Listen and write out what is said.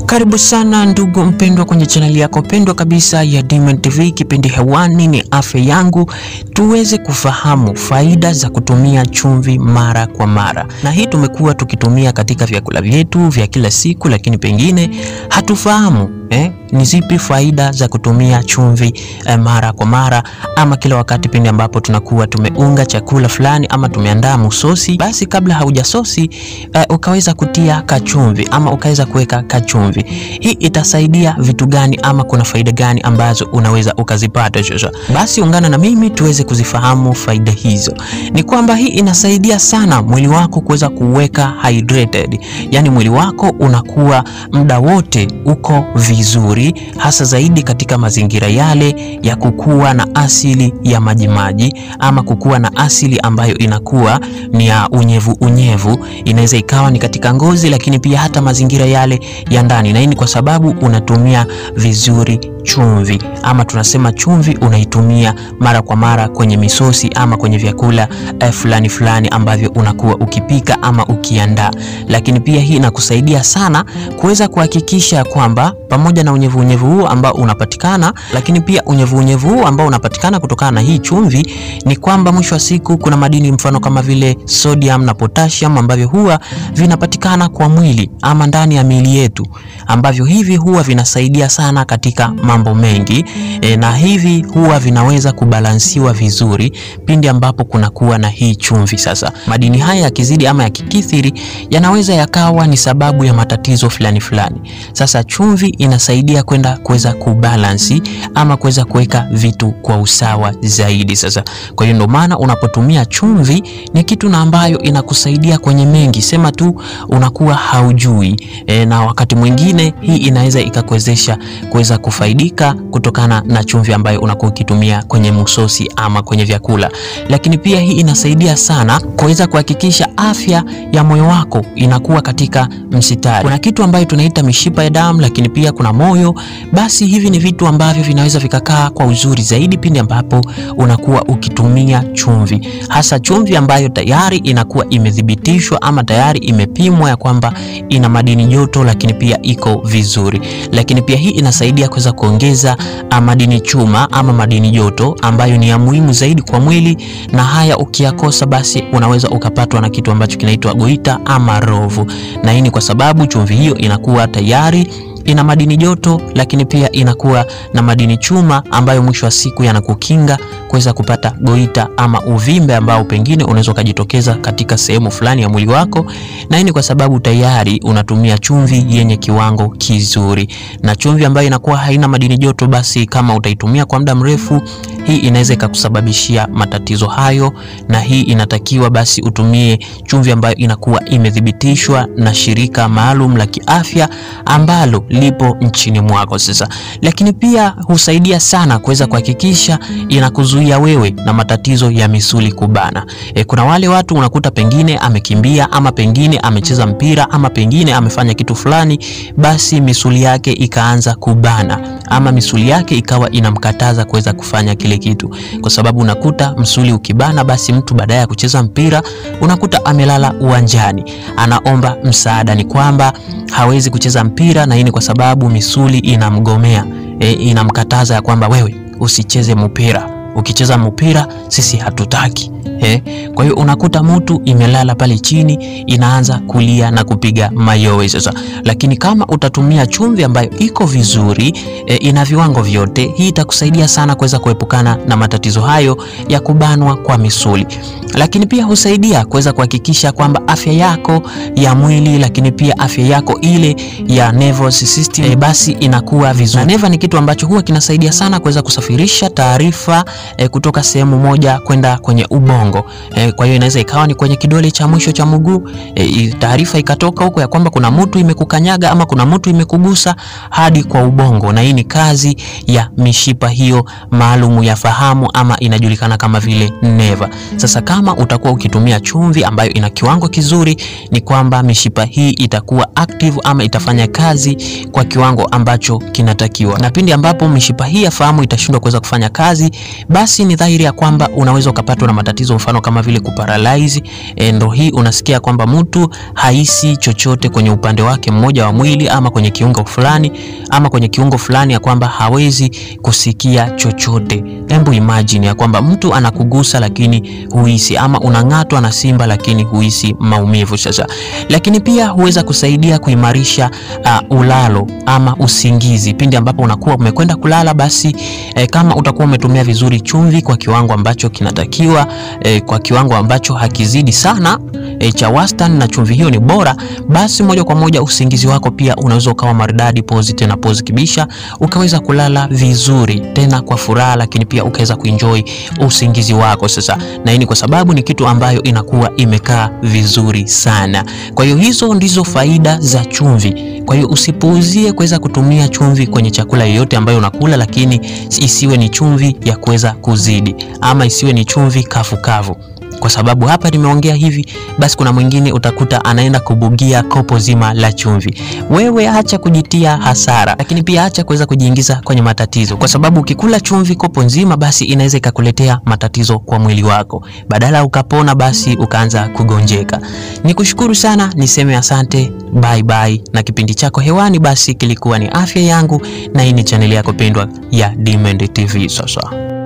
Karibu sana ndugu mpendwa kwenye channel yako pendwa kabisa ya Diamond TV. Kipindi hewani ni afya yangu, tuweze kufahamu faida za kutumia chumvi mara kwa mara. Na hii tumekuwa tukitumia katika vyakula vyetu vya kila siku, lakini pengine hatufahamu ni zipi faida za kutumia chumvi mara kwa mara, ama kila wakati pindi ambapo tunakuwa tumeunga chakula fulani ama tumeandaa musosi, basi kabla haujasosi ukaweza kutia kachumvi ama ukaweza kuweka kachumvi. Hii itasaidia vitu gani ama kuna faida gani ambazo unaweza ukazipata sasa? Basi ungana na mimi tuweze kuzifahamu faida hizo. Ni kwamba hii inasaidia sana mwili wako kuweza kuweka hydrated, yani mwili wako unakuwa muda wote uko vizuri, hasa zaidi katika mazingira yale ya kukua na asili ya majimaji ama kukua na asili ambayo inakuwa ni ya unyevu. Inaweza ikawa ni katika ngozi, lakini pia hata mazingira yale ya ndani. Na hii ni kwa sababu unatumia vizuri chumvi, ama tunasema chumvi unaitumia mara kwa mara kwenye misosi ama kwenye vyakula fulani ambavyo unakuwa ukipika ama ukiandaa. Lakini pia hii inakusaidia sana kuweza kuhakikisha kwamba pamoja na unyevu huu ambao unapatikana, lakini pia unyevu huu ambao unapatikana kutokana na hii chumvi, ni kwamba mwisho wa siku kuna madini mfano kama vile sodium na potassium ambavyo huwa vinapatikana kwa mwili ama ndani ya miili yetu, ambavyo hivi huwa vinasaidia sana katika mambo mengi na hivi huwa vinaweza kubalansiwa vizuri pindi ambapo kuna kuwa na hii chumvi. Sasa madini haya yakizidi ama yakikithiri, yanaweza yakawa ni sababu ya matatizo fulani. Sasa chumvi inasaidia kuweza kubalansi ama kuweza kuweka vitu kwa usawa zaidi. Sasa kwa hiyo ndio maana unapotumia chumvi ni kitu na ambayo inakusaidia kwenye mengi, sema tu unakuwa haujui. Na wakati mwingine hii inaweza ikakuwezesha kuweza kufaidika kutokana na chumvi ambayo unakuwa ukitumia kwenye musosi ama kwenye vyakula. Lakini pia hii inasaidia sana kuweza kuhakikisha afya ya moyo wako inakuwa katika msitari. Kuna kitu ambayo tunaita mishipa ya damu, lakini pia kuna moyo. Basi hivi ni vitu ambavyo vinaweza vikakaa kwa uzuri zaidi pindi ambapo unakuwa ukitumia chumvi, hasa chumvi ambayo tayari inakuwa imethibitishwa ama tayari imepimwa ya kwamba ina madini joto, lakini pia iko vizuri. Lakini pia hii inasaidia kuweza kuongeza madini chuma ama madini joto ambayo ni ya muhimu zaidi kwa mwili, na haya ukiyakosa basi unaweza ukapatwa na kitu ambacho kinaitwa goita ama rovu. Na hii ni kwa sababu chumvi hiyo inakuwa tayari ina madini joto, lakini pia inakuwa na madini chuma ambayo mwisho wa siku yanakukinga kuweza kupata goita ama uvimbe ambao pengine unaweza kujitokeza katika sehemu fulani ya mwili wako. Na hii ni kwa sababu tayari unatumia chumvi yenye kiwango kizuri. Na chumvi ambayo inakuwa haina madini joto, basi kama utaitumia kwa muda mrefu, hii inaweza ikakusababishia matatizo hayo. Na hii inatakiwa basi utumie chumvi ambayo inakuwa imethibitishwa na shirika maalum la kiafya ambalo lipo nchini mwako. Sasa lakini pia husaidia sana kuweza kuhakikisha inakuzuia wewe na matatizo ya misuli kubana. Kuna wale watu unakuta pengine amekimbia ama pengine amecheza mpira ama pengine amefanya kitu fulani, basi misuli yake ikaanza kubana ama misuli yake ikawa inamkataza kuweza kufanya kile kitu, kwa sababu unakuta msuli ukibana, basi mtu baadaye ya kucheza mpira unakuta amelala uwanjani anaomba msaada, ni kwamba hawezi kucheza mpira. Na hii ni kwa sababu misuli inamgomea, inamkataza ya kwamba wewe usicheze mpira, ukicheza mpira sisi hatutaki. Kwa hiyo unakuta mtu imelala pale chini inaanza kulia na kupiga mayowe. Sasa lakini kama utatumia chumvi ambayo iko vizuri, ina viwango vyote, hii itakusaidia sana kuweza kuepukana na matatizo hayo ya kubanwa kwa misuli. Lakini pia husaidia kuweza kuhakikisha kwamba afya yako ya mwili, lakini pia afya yako ile ya nervous system basi inakuwa vizuri. Na neva ni kitu ambacho huwa kinasaidia sana kuweza kusafirisha taarifa kutoka sehemu moja kwenda kwenye ubongo. Kwa hiyo inaweza ikawa ni kwenye kidole cha mwisho cha mguu, taarifa ikatoka huko ya kwamba kuna mtu imekukanyaga ama kuna mtu imekugusa hadi kwa ubongo. Na hii ni kazi ya mishipa hiyo maalum ya fahamu ama inajulikana kama vile neva. Sasa kama utakuwa ukitumia chumvi ambayo ina kiwango kizuri, ni kwamba mishipa hii itakuwa active ama itafanya kazi kwa kiwango ambacho kinatakiwa. Na pindi ambapo mishipa hii ya fahamu itashindwa kuweza kufanya kazi, basi ni dhahiri ya kwamba unaweza ukapatwa na matatizo mfano kama vile kuparalyze. Ndio hii unasikia kwamba mtu haisi chochote kwenye upande wake mmoja wa mwili ama kwenye kiungo fulani ya kwamba hawezi kusikia chochote. Hebu imagine ya kwamba mtu anakugusa lakini huhisi, ama unang'atwa na simba lakini huhisi maumivu sasa. Lakini pia huweza kusaidia kuimarisha ulalo ama usingizi. Pindi ambapo unakuwa umekwenda kulala, basi kama utakuwa umetumia vizuri chumvi kwa kiwango ambacho kinatakiwa, kwa kiwango ambacho hakizidi sana, cha wastani, na chumvi hiyo ni bora, basi moja kwa moja usingizi wako pia unaweza ukawa maridadi, pozi tena pozi kibisha, ukaweza kulala vizuri tena kwa furaha, lakini pia ukaweza kuenjoy usingizi wako sasa. Na hii ni kwa sababu ni kitu ambayo inakuwa imekaa vizuri sana. Kwa hiyo hizo ndizo faida za chumvi. Kwa hiyo usipuuzie kuweza kutumia chumvi kwenye chakula yoyote ambayo unakula, lakini isiwe ni chumvi ya kuweza kuzidi, ama isiwe ni chumvi kavu. Kwa sababu hapa nimeongea hivi, basi kuna mwingine utakuta anaenda kubugia kopo zima la chumvi. Wewe acha kujitia hasara, lakini pia acha kuweza kujiingiza kwenye matatizo, kwa sababu ukikula chumvi kopo nzima, basi inaweza ikakuletea matatizo kwa mwili wako. Badala ukapona, basi ukaanza kugonjeka. Nikushukuru sana, niseme asante, bye bye. Na kipindi chako hewani basi kilikuwa ni Afya Yangu, na hii ni channel yako pendwa ya Demand TV sasa.